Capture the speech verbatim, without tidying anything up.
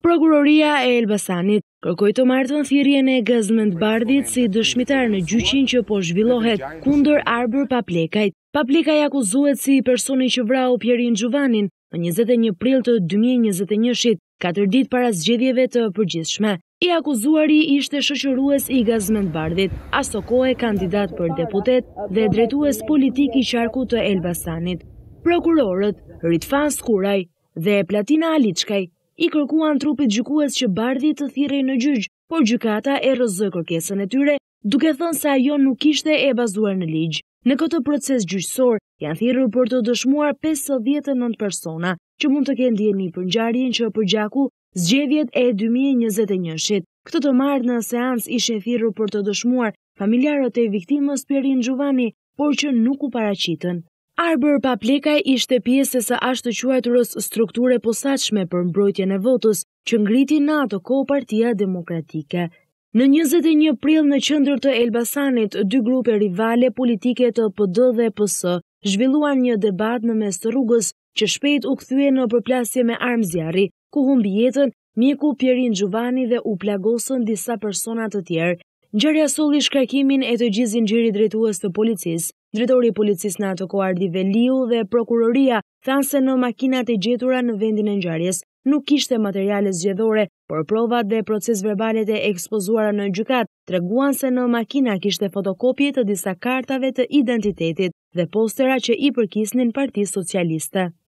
Prokuroria e Elbasanit kërkoi të martën thirrjen e Gazmend Bardhit si dëshmitar në gjyqin që po zhvillohet kundër Arber Paplekajt. Paplekaj akuzohet si personi që vrau Pierin Xhuvanin në njëzet e një prill të dy mijë e njëzet e një-shit, katër ditë para zgjedhjeve të përgjithshme. I akuzuari ishte shoqërues i Gazmend Bardhit, aso kohë kandidat për deputet dhe drejtues politik i qarkut të Elbasanit. Prokurorët Ritfan Skuraj dhe Platina Aliçkaj i kërkuan trupit gjykues që Bardhi të thirrej në gjyq, por gjykata e rrëzoi kërkesën e tyre, duke thënë se ajo nuk ishte e bazuar në ligj. Në këtë proces gjyqësor janë thirrur për të dëshmuar pesëdhjetë e nëntë persona që mund të kenë ndjeni për ngjarjen që përgjaku zgjedhjet e dy mijë e njëzet e një-shit. Këtë të martë në seancë ishin thirrur për të dëshmuar familjarët e viktimës Pierin Xhuvani, por që nuk u paraqitën. Arber Paplekaj ishte pjesë së ashtu quajturës strukture posaçme për mbrojtjen e votës, që ngriti në atë kohë Partia Demokratike. Në njëzet e një prill në qendër të Elbasanit, dy grupe rivale politike të P D dhe P S zhvilluan një debat në mes të rrugës, që shpejt u kthye në përplasje me armë zjarri, ku humbi jetën mjeku Pierin Xhuvani dhe u plagosën disa persona të tjerë. Ngjarja solli shkarkimin e të gjithë zinxhirit drejtues të policisë. Drejtori i policisë në atë kohë Ardi Veliu dhe prokuroria thanë se në makinat e gjetura në vendin e ngjarjes nuk kishte materiale zgjedhore, por provat dhe procesverbalet e ekspozuara në gjykat treguan se në makina kishte fotokopje të disa kartave të identitetit dhe postera që i përkisnin Partisë Socialiste.